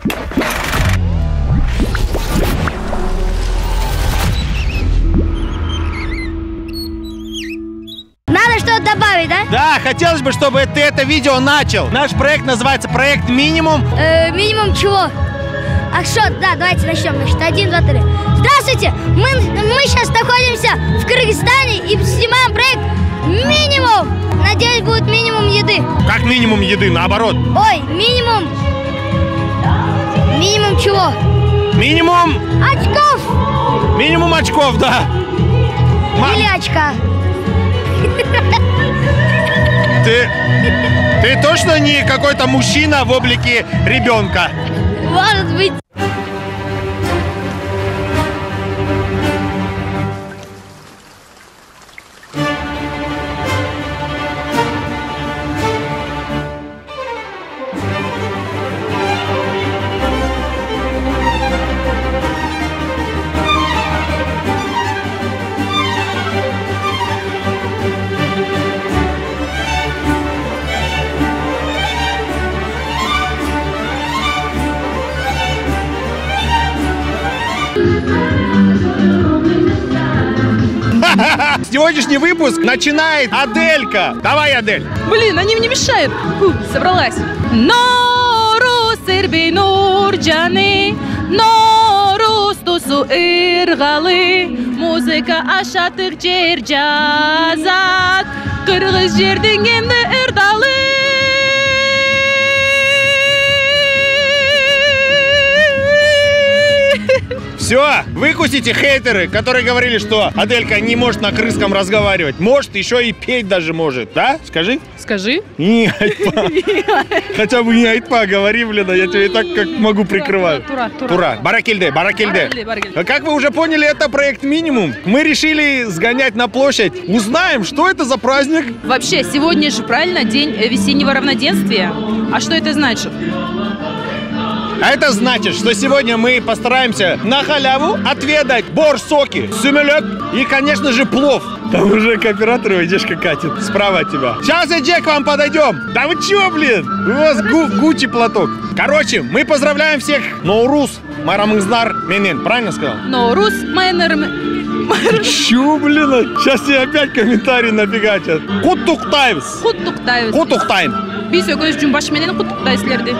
Надо что-то добавить, да? Да, хотелось бы, чтобы ты это видео начал. Наш проект называется «Проект Минимум». Минимум чего? А что? Да, давайте начнем. Значит, 1, 2, 3. Здравствуйте! Мы сейчас находимся в Кыргызстане и снимаем проект «Минимум». Надеюсь, будет минимум еды. Как минимум еды? Наоборот. Ой, минимум. Минимум чего? Минимум... Очков! Минимум очков, да. Или очка. Ты точно не какой-то мужчина в облике ребенка? Может быть. Сегодняшний выпуск начинает Аделька. Давай, Адель. Блин, они мне мешают. Фу, собралась. Норус ирби нурджаны, Норус тусу иргалы, музыка ашатык жер жазат, Кыргыз жердин эмне ирдалы. Все, выкусите хейтеры, которые говорили, что Аделька не может на крымском разговаривать. Может, еще и петь даже может. Да? Скажи. Скажи. Не айтпа. Хотя бы не айтпа говори, блин, я тебе и так как могу прикрываю. Тура. Баракельде, баракельде. Как вы уже поняли, это проект «Минимум». Мы решили сгонять на площадь. Узнаем, что это за праздник. Вообще, сегодня же, правильно, день весеннего равноденствия. А что это значит? А это значит, что сегодня мы постараемся на халяву отведать борсоки, сюмелек и, конечно же, плов. Там уже кооператор Вадешка катит справа от тебя. Сейчас, Эджек, к вам подойдем. Да вы чё, блин? У вас Гуччи платок. Короче, мы поздравляем всех Ноурус, Марамыздар, Менен. Правильно сказал? Ноурус, Майнер... Чё, блин? Сейчас тебе опять комментарии набегачат. Куттуктайбыз. Куттуктайбыз. Куттуктайм. Биз экөөбүз жумбаш менен куттуктайбыз силерди.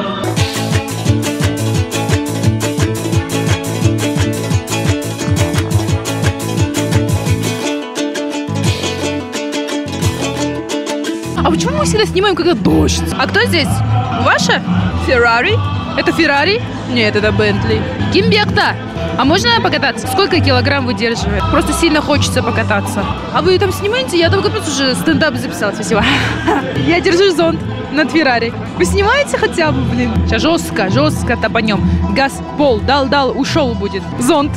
А почему мы всегда снимаем, когда дождь? А кто здесь? Ваша? Феррари? Это Феррари? Нет, это Бентли. Кимбекта. А можно покататься? Сколько килограмм выдерживает? Просто сильно хочется покататься. А вы там снимаете? Я только просто уже стендап записала. Спасибо. Я держу зонт над Феррари. Вы снимаете хотя бы, блин? Сейчас жестко топанем. Газ, пол, дал, ушел будет. Зонт.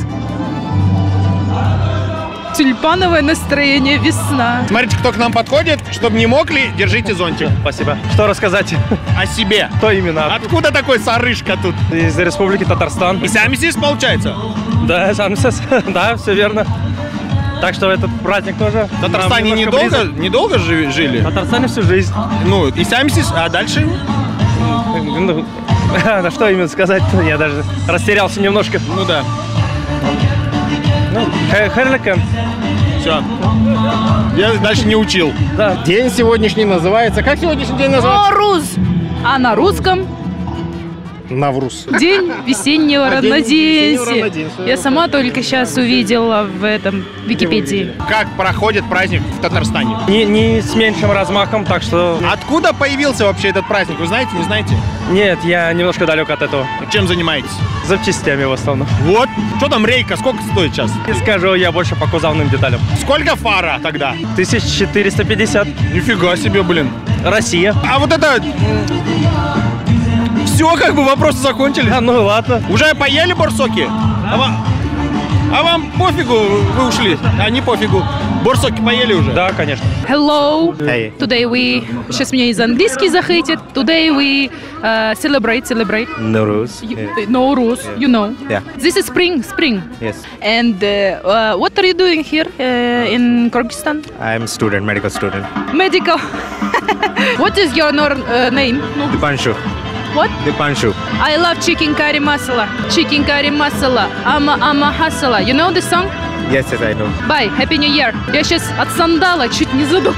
Тюльпановое настроение, весна. Смотрите, кто к нам подходит. Чтобы не мокли, держите зонтик. Спасибо. Что рассказать? О себе. Кто именно? Откуда такой сарышка тут? Из Республики Татарстан. И сами здесь, получается? Да, сам здесь. Да, все верно. Так что этот праздник тоже. В Татарстане недолго жили? В Татарстане всю жизнь. Ну, и сами здесь, а дальше? Ну, что именно сказать-то? Я даже растерялся немножко. Ну да. Ну, Херликен. Все. Я дальше не учил. Да. День сегодняшний называется... Как сегодняшний день называется? Норуз. А на русском? Навруз. День весеннего равноденствия. Я сама только сейчас увидела в этом Википедии. Как проходит праздник в Татарстане? Не с меньшим размахом, так что... Откуда появился вообще этот праздник? Вы знаете, не знаете? Нет, я немножко далек от этого. Чем занимаетесь? Запчастями в основном. Вот. Что там рейка? Сколько стоит сейчас? Не скажу, я больше по кузовным деталям. Сколько фара тогда? 1450. Нифига себе, блин. Россия. А вот это... Все, как бы вопросы закончились. Ну ладно. Уже поели борсоки? А вам пофигу, вы ушли? А не пофигу. Борсоки поели уже? Да, конечно. Hello. Hey. Today we... Сейчас меня из английский захейтит. Today we celebrate. Nowruz. Nowruz, you know. Yeah. This is spring. Yes. And what are you doing here in Kyrgyzstan? I'm student, medical student. Medical. What is your name? Dipanshu. What? Dipanshu. I love chicken curry masala. Chicken curry masala. Ама хасала. You know this song? Yes, yes, I know. Bye. Happy New Year. Я сейчас от сандала чуть не задумалась.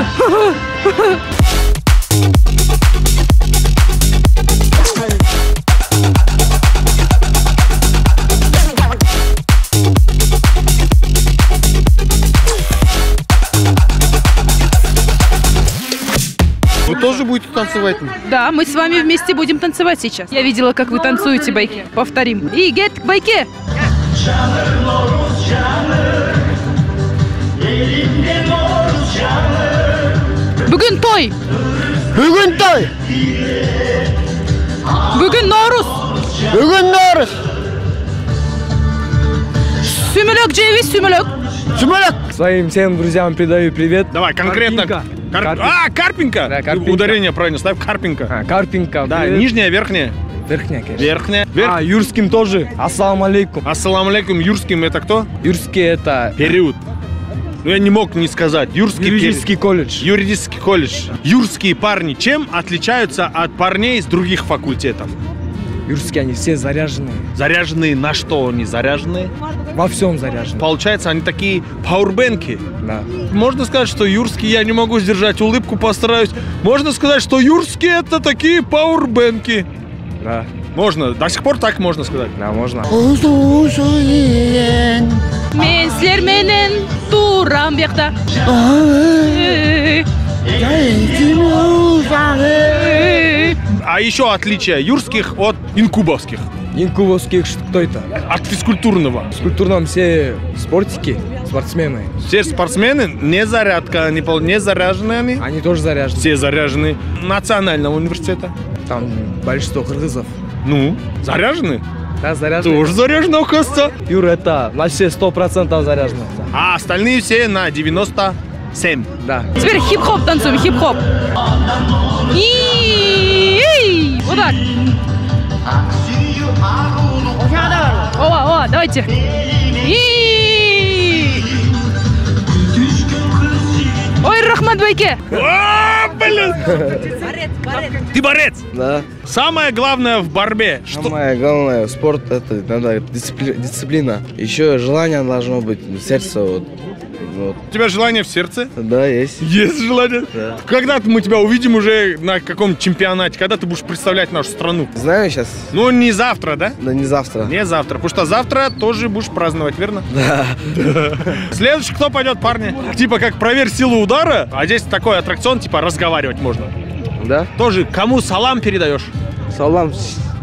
Вы тоже будете танцевать? Да, мы с вами вместе будем танцевать сейчас. Я видела, как вы танцуете, байки. Повторим. И get к байке. Бүгін той. Бүгін той. Бүгін Наурыз. Бүгін Наурыз. Сүмелек жеви, сүмелек. Сүмелек. Своим всем друзьям передаю привет. Давай, конкретно. Карпинка. Карпинка? Да, Карпинка. Ударение правильно ставь, Карпинка. Карпинка. Да, привет. нижняя, верхняя? Верхняя, конечно. Верхняя. Юрским тоже. Ассаламу алейкум. Ассаламу алейкум. Юрским это кто? Юрский это Период. Ну я не мог не сказать. Юрский юридический колледж. Юридический колледж. Юрские парни чем отличаются от парней с других факультетов? Юрские они все заряженные. Заряженные на что они заряженные? Во всем заряжены. Получается, они такие пауэрбэнки. Да. Можно сказать, что юрские, я не могу сдержать улыбку, постараюсь. Можно сказать, что юрские это такие пауэрбэнки. Да. Можно, до сих пор так можно сказать. Да, можно. Мен сілерменен турам бияқта. А еще отличие юрских от инкубовских. Инкубовских, кто это? От физкультурного. В культурном все спортики, спортсмены. Все спортсмены не зарядка, не заряжены они. Они тоже заряжены. Все заряжены. Национального университета. Там большинство кыргызов. Ну, заряжены? Да, заряжены. Тоже заряжены, оказывается. Юра, это на все 100% заряжены. А остальные все на 97. Да. Теперь хип-хоп танцуем, хип-хоп. И вот так. О, давайте. И ой, рахмат байке. А, блин! Ты борец? Да. Самое главное в борьбе. Что? Самое главное, спорт это надо дисциплина. Еще желание должно быть, сердце вот. У тебя желание в сердце? Да, есть. Есть желание? Да. Когда мы тебя увидим уже на каком-то чемпионате? Когда ты будешь представлять нашу страну? Знаю сейчас. Ну, не завтра, да? Да не завтра. Не завтра, потому что завтра тоже будешь праздновать, верно? Да. Следующий кто пойдет, парни? Типа как проверь силу удара, а здесь такой аттракцион, типа разговаривать можно. Да? Тоже кому салам передаешь? Салам.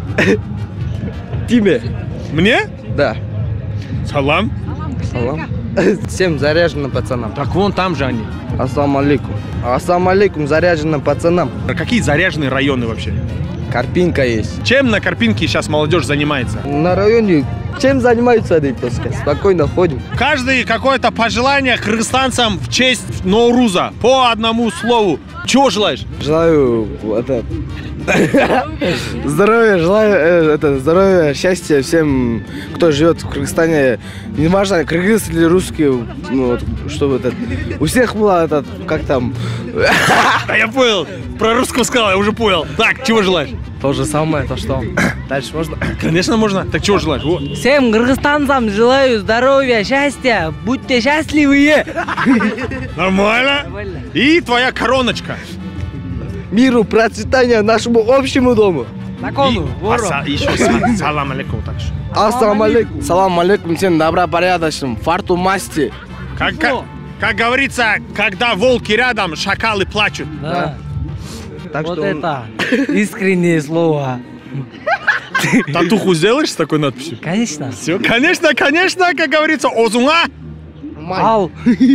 Тебе. Мне? Да. Салам? Салам. Всем заряженным пацанам. Так вон там же они. Ассаламу алейкум. Ассаламу алейкум заряженным пацанам. А какие заряженные районы вообще? Карпинка есть. Чем на Карпинке сейчас молодежь занимается? На районе чем занимаются, Ритовска? Спокойно ходим. Каждый какое-то пожелание кыргызстанцам в честь Ноуруза. По одному слову. Чего желаешь? Желаю это здоровья, желаю здоровья, счастья всем, кто живет в Кыргызстане. Неважно, кыргыз или русский, ну, вот, чтобы это у всех было этот, как там. Да я понял. Про русского сказал, я уже понял. Так, чего желаешь? То же самое, то что? Дальше можно? Конечно, можно. Так чего желаешь? Вот. Всем кыргызстанцам желаю здоровья, счастья, будьте счастливые. Нормально. И твоя короночка. Миру, процветания нашему общему дому. Такому, Еще салам алейкум. Так что. Ассаламу алейкум. Салам алейкум всем добропорядочным, фарту масти. Как говорится, когда волки рядом, шакалы плачут. Да. Так Вот что это искреннее слово. Татуху сделаешь с такой надписью? Конечно. Все, конечно, как говорится, озуна. Ау.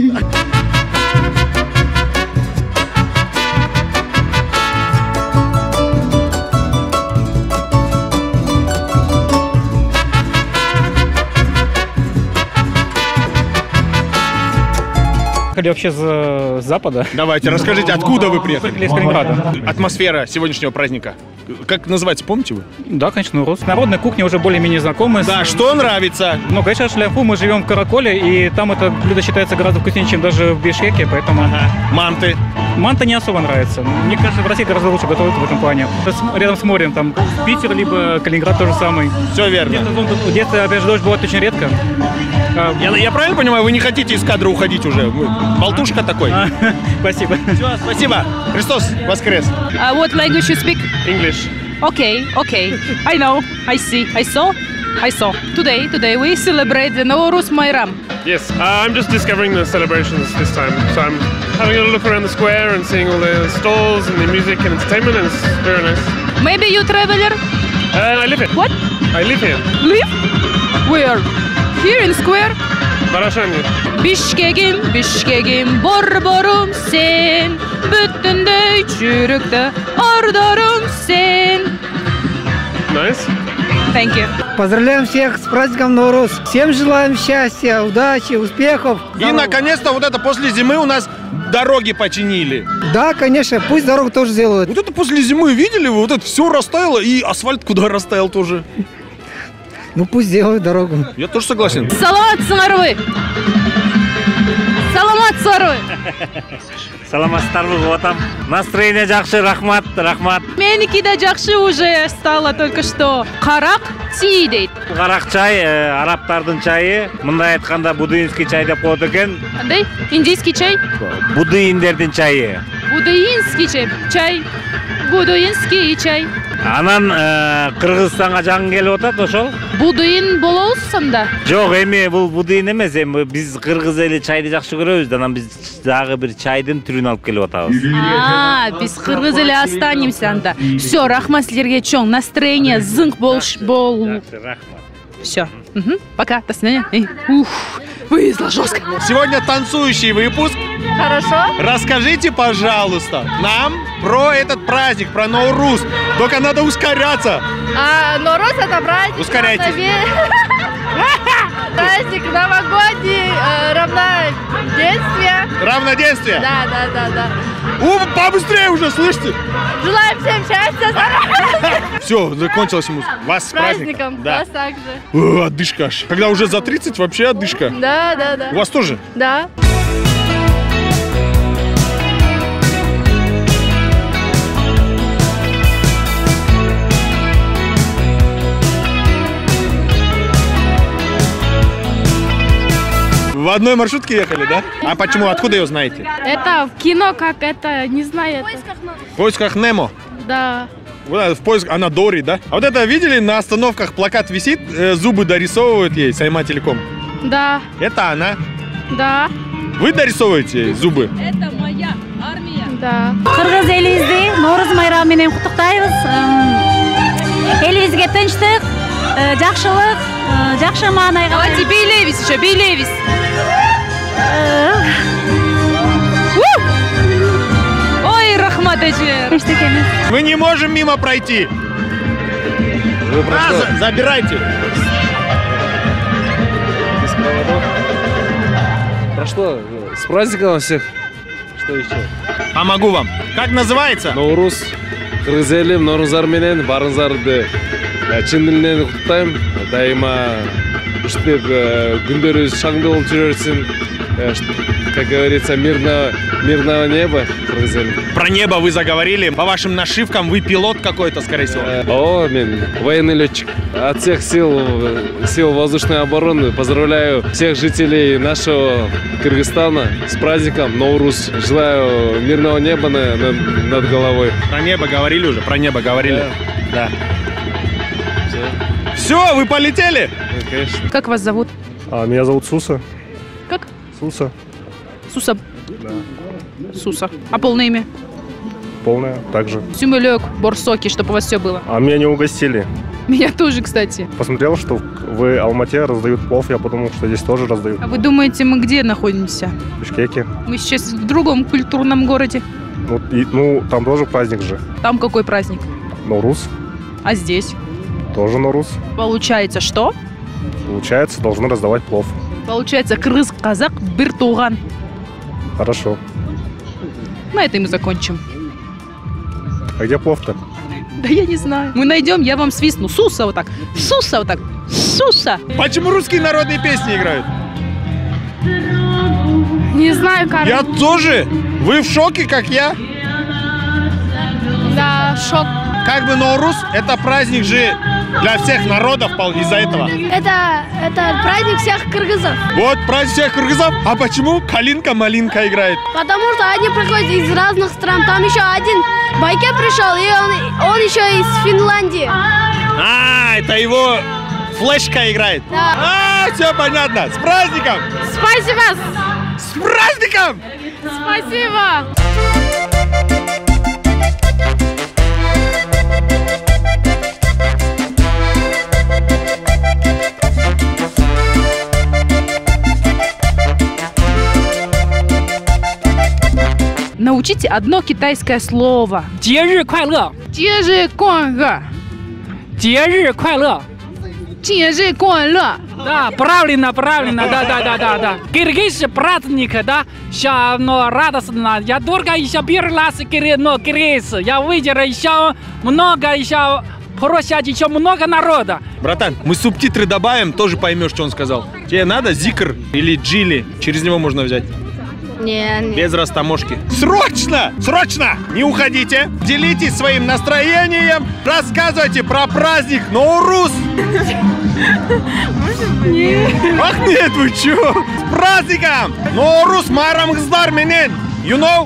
Приехали вообще с запада. Давайте, расскажите, откуда вы приехали? Из Калининграда. Атмосфера сегодняшнего праздника. Как называется, помните вы? Да, конечно, рус. Народная кухня уже более-менее знакомая. Да, что нравится? Ну, конечно, шляфу, мы живем в Караколе, и там это блюдо считается гораздо вкуснее, чем даже в Бишкеке, поэтому... Манты. Манта не особо нравится. Мне кажется, в России гораздо лучше готовят в этом плане. Рядом с морем, там Питер, либо Калининград тоже самый. Все верно. В детстве, опять же, дождь бывает очень редко. Я правильно понимаю, вы не хотите из кадра уходить уже? Болтушка такой. Спасибо. Все, спасибо. Христос воскрес. What language you speak? English. Okay. I know. I see. I saw. Today we celebrate the Nowruz Bayram. Yes, I'm just discovering the celebrations this time. So I'm having a look around the square and seeing all the stalls and the music and entertainment, and it's very nice. Maybe you traveler? I live here. What? I live here. Live? Where? Here in square? Barashani. Bishkegim, borborum sen, bütünde çürükte ardarım sen. Nice. Thank you. Поздравляем всех с праздником Нowruz. Всем желаем счастья, удачи, успехов. И наконец-то вот это после зимы у нас дороги починили. Да, конечно, пусть дорогу тоже сделают. Вот это после зимы, видели вы? Вот это все растаяло, и асфальт куда растаял тоже. Ну пусть сделают дорогу. Я тоже согласен. Саламатсыңар вы. Саламатсыздар вот там. Настроение жақсы, рахмат. Меники да жақсы уже стало только что. Қарақ ти дейді. Қарақ чай, арабтардың чайы. Мындай айтқанда будуинский чай деп коет екен. Қандай? Индийский чай? Будуиндердің чайы. Будуинский чай. Будуинский чай. Анан Кыргызстанга жаңы келип атат ошол. Будуин болосуң да? Жок, эми бул будуин эмес, эми биз кыргыз эли чайды жакшы көрөбүз, анан биз дагы бир чайдын түрүн алып келип атабыз. Биз кыргыз эли останемся анда. Всё, рахмат силерге чоң, настроение зыңк бол. Рахмат. Всё. Пока, до свидания. Вывезла жестко. Сегодня танцующий выпуск. Хорошо. Расскажите, пожалуйста, нам про этот праздник, про Nowruz. Только надо ускоряться. Nowruz это праздник. Ускоряйтесь. Праздник новогодний, равноденствие. Равноденствие? Да. Побыстрее уже, слышите? Желаем всем счастья, здоровья. Все, закончилась музыка. Вас с праздником. Да. Вас также. Отдышка аж. Когда уже за 30, вообще отдышка. Да. У вас тоже? Да. В одной маршрутке ехали, да? А почему? Откуда ее знаете? Это в кино, как это, не знаю. В поисках Немо. Да. Вот в поиск, она Дори, да? А вот это видели, на остановках плакат висит, зубы дорисовывают ей, Сайма Телеком. Да. Это она. Да. Вы дорисовываете ей зубы? Это моя армия. Да. Кыргыз элибизди Nowruz байрамы менен куттуктайбыз. Элибизге тынчтык, жакшылык, жакшы маанайга. Давайте бийлейбиз еще, бийлейбиз. Ой, рахмат эжер. Мы не можем мимо пройти. Забирайте. Прошло. С праздником всех. Что еще? Помогу вам. Как называется? Nowruz. Кыргыз элим Nowruzдар менен барыңыздарды чын дилинен куттуктайм. Дайыма уштеп күндөрүбүз шаңды болуп жүрө берсин. Как говорится, мирного неба, Кыргыз элим. Про небо вы заговорили. По вашим нашивкам вы пилот какой-то, скорее всего. О, мен военный летчик. От всех сил воздушной обороны поздравляю всех жителей нашего Кыргызстана с праздником Nowruz. Желаю мирного неба над головой. Про небо говорили уже? Про небо говорили? Да. Все, вы полетели? Конечно. Как вас зовут? Меня зовут Суса. Как? Суса. Суса. Да. Суса. А полное имя? Полная, также. Сюмелек, борсоки, чтобы у вас все было. А меня не угостили. Меня тоже, кстати. Посмотрел, что в Алмате раздают плов, я подумал, что здесь тоже раздают. А вы думаете, мы где находимся? В Бишкеке. Мы сейчас в другом культурном городе. Ну, там тоже праздник же. Там какой праздник? Nowruz. А здесь? Тоже Nowruz. Получается, что? Получается, должны раздавать плов. Получается, крыз, казак, бир туган. Хорошо. На этом мы закончим. А где плов-то? Да я не знаю. Мы найдем, я вам свистну. Суса вот так. Суса вот так. Суса. Почему русские народные песни играют? Не знаю, как. Я тоже. Вы в шоке, как я? Да, шок. Как бы Ноурус, это праздник же для всех народов из-за этого. Это праздник всех кыргызов. Вот праздник всех кыргызов. А почему калинка-малинка играет? Потому что они приходят из разных стран. Там еще один байкер пришел, и он еще из Финляндии. А, это его флешка играет. Да. А, все понятно. С праздником! Спасибо. С праздником! Спасибо. Научите одно китайское слово. 节日快乐， 节日快乐， 节日快乐。 节日快乐。 Да, правильно, да. Киргиз праздник, да, сейчас, но радостно. Я только еще первый раз киргиз. Я видел еще много, еще просят еще много народа. Братан, мы субтитры добавим, тоже поймешь, что он сказал. Тебе надо зикр или джили? Через него можно взять. Не. Без растаможки. Срочно! Срочно! Не уходите! Делитесь своим настроением! Рассказывайте про праздник Ноурус! Ах нет, вы чё? С праздником! Ноурус Марамгздар менен! You know?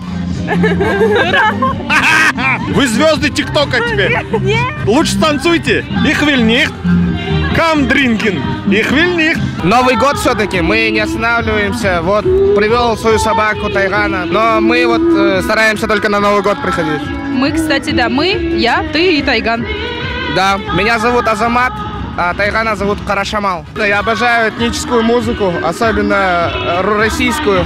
Вы звезды ТикТока теперь! Лучше танцуйте! Ich will nicht! Come drinking! Ich will nicht! Новый год все-таки, мы не останавливаемся. Вот, привел свою собаку Тайгана, но мы вот стараемся только на Новый год приходить. Мы, кстати, да, я, ты и Тайган. Да, меня зовут Азамат, а Тайгана зовут Карашамал. Я обожаю этническую музыку, особенно российскую.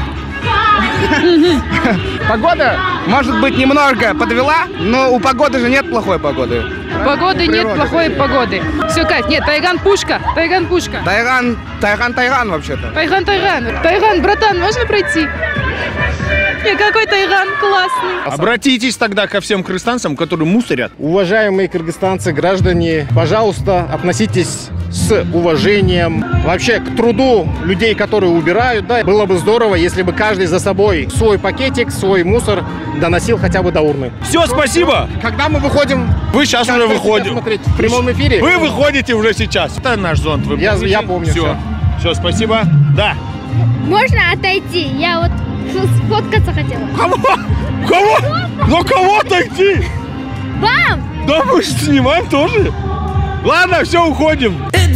Погода, может быть, немного подвела, но у погоды же нет плохой погоды. Погоды нет плохой погоды. Все кайф. Нет, Тайган пушка. Тайган пушка. Тайган вообще-то. Тайган, братан, можно пройти? Какой Тайган классный. Обратитесь тогда ко всем кыргызстанцам, которые мусорят. Уважаемые кыргызстанцы, граждане, пожалуйста, относитесь с уважением вообще к труду людей, которые убирают. Да, было бы здорово, если бы каждый за собой свой пакетик, свой мусор доносил хотя бы до урны. Все, спасибо. Когда мы выходим? Вы сейчас уже выходите. В прямом эфире? Вы выходите уже сейчас. Это наш зонт. Вы я помню. Все, спасибо. Да. Можно отойти? Я вот сфоткаться хотела. Кого? Ну кого отойти? Вам! Да мы же снимаем тоже. Ладно, все, уходим.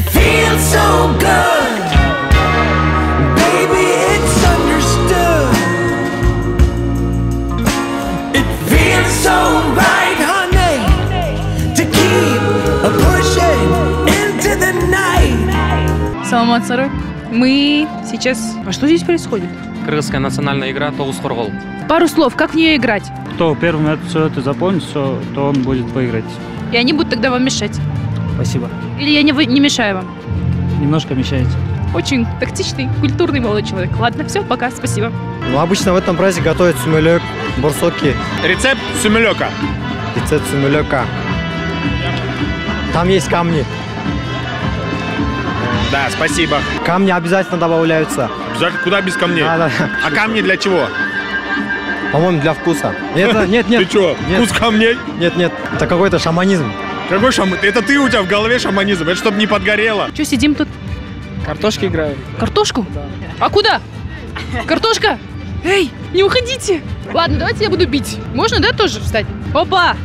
Саламат Сары. Мы сейчас... А что здесь происходит? Кыргызская национальная игра Тогуз Коргол. Пару слов, как в нее играть? Кто первым все это запомнит, то он будет поиграть. И они будут тогда вам мешать. Спасибо. Или я не мешаю вам? Немножко мешаете. Очень тактичный, культурный молодой человек. Ладно, все, пока, спасибо. Ну, обычно в этом празднике готовят сумелек, борсоки. Рецепт сумелека. Рецепт сумелека. Там есть камни. Да, спасибо. Камни обязательно добавляются. Обязательно? Куда без камней? Да. А камни для чего? По-моему, для вкуса. Нет. Ты что, вкус камней? Нет, это какой-то шаманизм. Какой шаман? Это ты, у тебя в голове шаманизм. Это чтобы не подгорело. Что сидим тут? Картошки играем. Картошку? Да. А куда? Картошка? Эй, не уходите. Ладно, давайте я буду бить. Можно, да, тоже встать? Опа!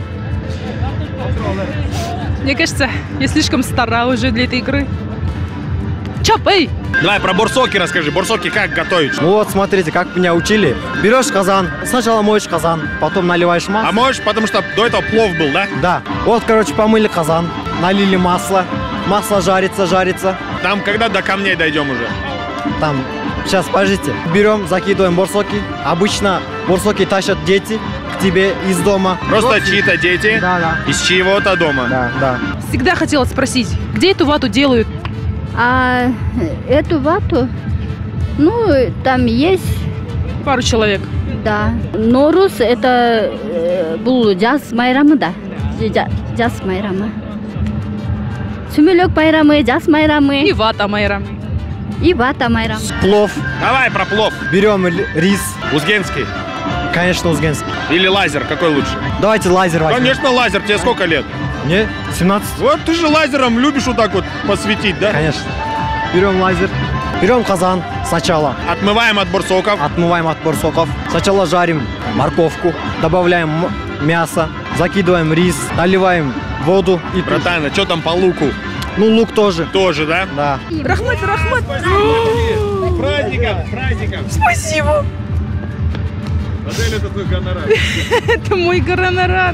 Мне кажется, я слишком стара уже для этой игры. Чап, эй! Давай про борсоки расскажи. Борсоки как готовить? Ну вот, смотрите, как меня учили. Берешь казан, сначала моешь казан, потом наливаешь масло. А моешь, потому что до этого плов был, да? Да. Вот, короче, помыли казан, налили масло. Масло жарится. Там когда до камней дойдем уже? Там, сейчас, подождите. Берем, закидываем борсоки. Обычно борсоки тащат дети к тебе из дома. Просто чьи-то дети? Да. Из чьего-то дома? Да. Всегда хотела спросить, где эту вату делают? А эту вату, ну, там есть... Пару человек. Да. Ноурус это был жаз майрамы, да. Жаз майрамы. Сумелек майрамы, жаз майрамы. И вата майрамы. И бата майрам. Плов. Давай про плов. Берем рис. Узгенский. Конечно, узгенский. Или лазер, какой лучше? Давайте лазер возьмем. Конечно, лазер. Тебе сколько лет? Мне 17. Вот ты же лазером любишь вот так вот посветить, да? Конечно. Берем лазер. Берем казан сначала. Отмываем от бурсоков. Отмываем от бурсоков. Сначала жарим морковку. Добавляем мясо. Закидываем рис. Наливаем воду. И братан, а что там по луку? Ну, лук тоже. Тоже, да? Да. Рахмат. С праздником, с праздником. Спасибо. Адель, это твой гонорар. Это мой гонорар.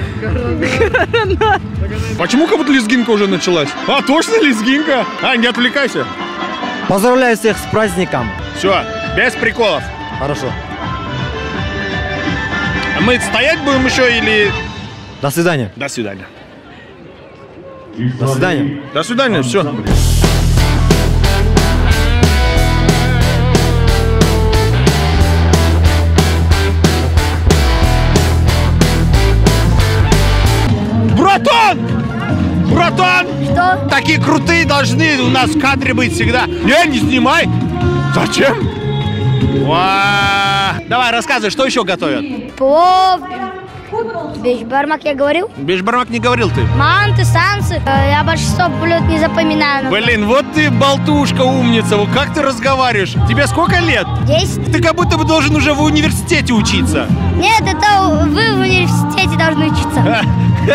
Почему как будто лезгинка уже началась? А, точно лезгинка? А, не отвлекайся. Поздравляю всех с праздником. Все, без приколов. Хорошо. А мы стоять будем еще или... До свидания. До свидания. До свидания. До свидания, все. Братан! Братан! Что? Такие крутые должны у нас в кадре быть всегда. Не снимай. Зачем? Давай, рассказывай, что еще готовят? Плов. Бешбармак я говорил? Бешбармак не говорил ты. Манты, сансы. Я большинство блюд не запоминаю. Блин, вот ты болтушка, умница. Вот как ты разговариваешь? Тебе сколько лет? 10. Ты как будто бы должен уже в университете учиться. Нет, это вы в университете должны учиться.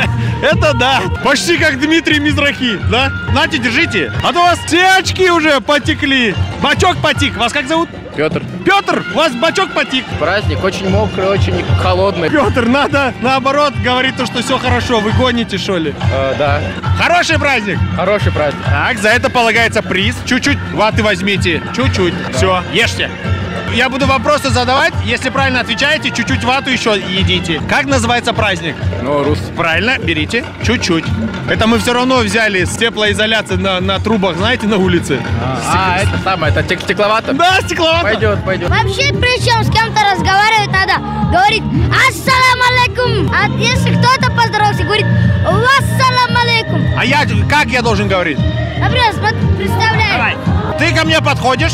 Это да. Почти как Дмитрий Мизрахи, да? Нате, держите. А то у вас все очки уже потекли. Бачок потек. Вас как зовут? Петр. Петр, у вас бачок потек. Праздник очень мокрый, очень холодный. Петр, надо наоборот говорить то, что все хорошо. Вы гоните, что ли? Да. Хороший праздник. Хороший праздник. Так, за это полагается приз. Чуть-чуть ваты возьмите. Чуть-чуть. Да. Все, ешьте. Я буду вопросы задавать. Если правильно отвечаете, чуть-чуть вату еще едите. Как называется праздник? Норус. Правильно, берите. Чуть-чуть. Это мы все равно взяли с теплоизоляции на трубах, знаете, на улице. Это самое, это стекловато? Да, стекловато. Пойдет, пойдет. Вообще, причем с кем-то разговаривать надо. Говорит ассалам алейкум. А если кто-то поздоровался, говорит вассалам алейкум. А как я должен говорить? Например, представляю. Давай. Ты ко мне подходишь.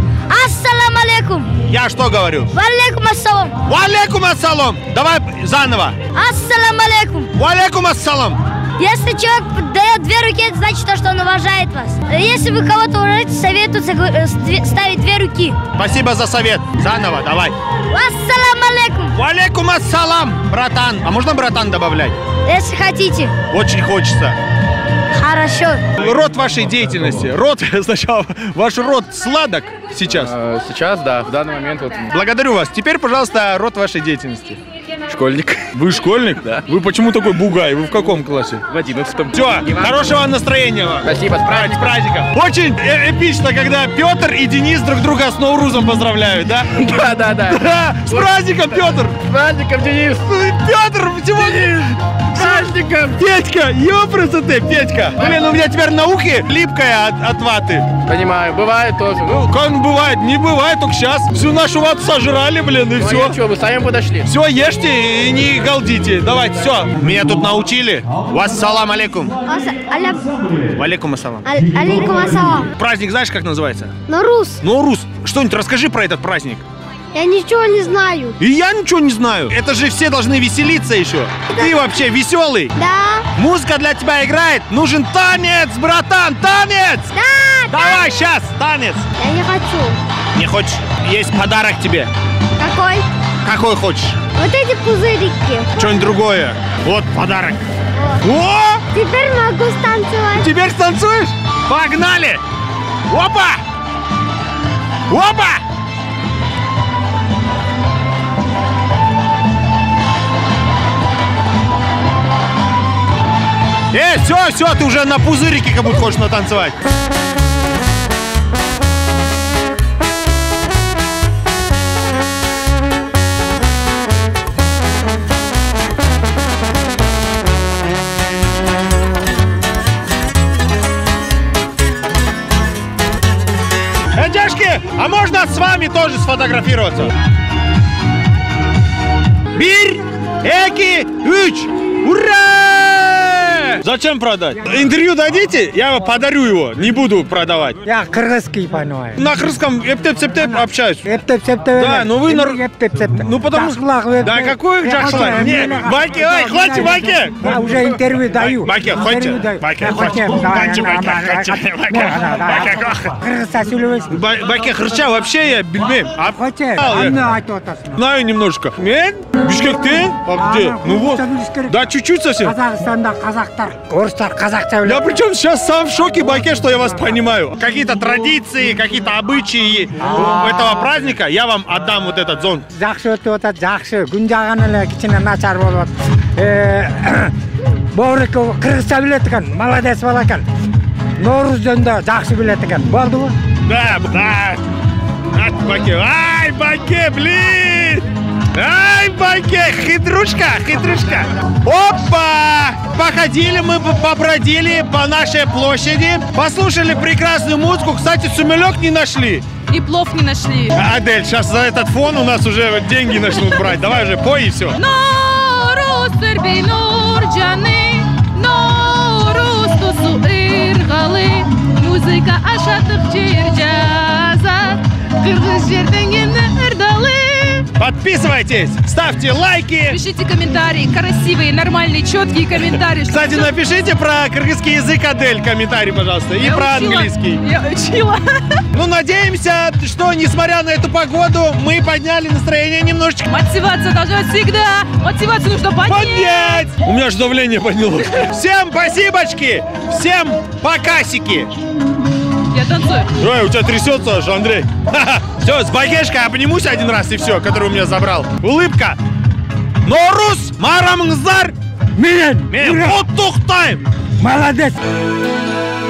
Ассалам алейкум. Я что говорю? Валейкум ассалам. Валейкум ассалам. Давай заново. Ассалам алейкум. Валейкум ассалам. Если человек дает 2 руки, это значит, что он уважает вас. Если вы кого-то уважаете, советуется ставить 2 руки. Спасибо за совет. Заново, давай. Ассалам алейкум. Валейкум ассалам. Братан. А можно братан добавлять? Если хотите. Очень хочется. Хорошо. Род вашей деятельности. Род, сначала, ваш род сладок сейчас? Сейчас, да, в данный момент. Вот. Благодарю вас. Теперь, пожалуйста, род вашей деятельности. Школьник. Вы школьник? Да. Вы почему такой бугай? Вы в каком классе? В 11-м. Все, хорошего настроения вам. Спасибо, с праздником. Очень эпично, когда Петр и Денис друг друга с Наурузом поздравляют, да? Да. Да, с праздником, Петр! С праздником, Денис! Петр, сегодня... С праздником! Петька, ёпрст ты, Петька! Блин, у меня теперь на ухе липкая от ваты. Понимаю, бывает тоже. Ну, как бывает? Не бывает, только сейчас. Всю нашу вату сожрали, блин, и все. Ну, что, вы сами подошли. Все, ешьте и не галдите. Давайте, все. Меня тут научили. Вассалам алейкум. Валейкум ассалам. Алейкум ассалам. Праздник знаешь, как называется? Норус. Норус. Что-нибудь расскажи про этот праздник. Я ничего не знаю. И я ничего не знаю. Это же все должны веселиться еще. Да. Ты вообще веселый? Да. Музыка для тебя играет. Нужен танец, братан, танец. Да. Давай, сейчас, танец. Я не хочу. Не хочешь? Есть подарок тебе. Какой? Какой хочешь? Вот эти пузырики. Что-нибудь другое. Вот подарок. Вот. О! Теперь могу станцевать. Теперь станцуешь? Погнали! Опа! Опа! Все, ты уже на пузырике как будто хочешь натанцевать. Девушки, а можно с вами тоже сфотографироваться? Bir, iki, üç. Ура! Зачем продать? Интервью дадите? Я подарю его, не буду продавать. Я кыргызский понимаю. На кыргызском эптеп-септеп общаюсь. Эптеп-септеп. Да, ну вы... Эптеп-септеп. Ну потому что... Да какой джахшылак? Не, Баке, ой, хватит, Баке! Я уже интервью даю. Баке, хватит. Баке, хватит. Кыргызша сөйлебейсің. Баке, хрыча вообще я білмеймін. Знаю немножко. Мен? Бишкекте? А где? Ну вот. Да, чуть-чуть совсем. Казахстанда казактар, орыстар қазақша біледі. Я причем сейчас сам в шоке, Баке, что я вас понимаю. Какие-то традиции, какие-то обычаи этого праздника, я вам отдам вот этот зонт. Жақсы өтіп отыр, жақсы. Күн жағаны эле кичине начар болуп атат. Бауырекке кыргызша билет экен, молодец бала экен. Норуз жөнүндө жақсы билет экен. Болдубу? Да, да. Баке, ай, Баке, блин! Ай, Баке, хитрушка, хитрушка. Опа! Походили мы, побродили по нашей площади, послушали прекрасную музыку. Кстати, сумелек не нашли. И плов не нашли. Адель, сейчас за этот фон у нас уже деньги начнут брать. Давай уже, пой и все. Музыка ашатып жер жазат, кыргыз жерден кемди ырдалы. Подписывайтесь, ставьте лайки. Пишите комментарии, красивые, нормальные, четкие комментарии. Кстати, напишите про кыргызский язык, Адель, комментарий, пожалуйста, и про английский. Я учила. Ну, надеемся, что, несмотря на эту погоду, мы подняли настроение немножечко. Мотивация должна всегда. Мотивацию нужно поднять. У меня же давление поднялось. Всем спасибочки, всем покасики. Я танцую. Ой, у тебя трясется аж, Андрей. Все, с Бакешкой обнимусь один раз и все, который у меня забрал. Улыбка. Норус, марамыңыздар. Мен. Құттықтаймын. Молодец.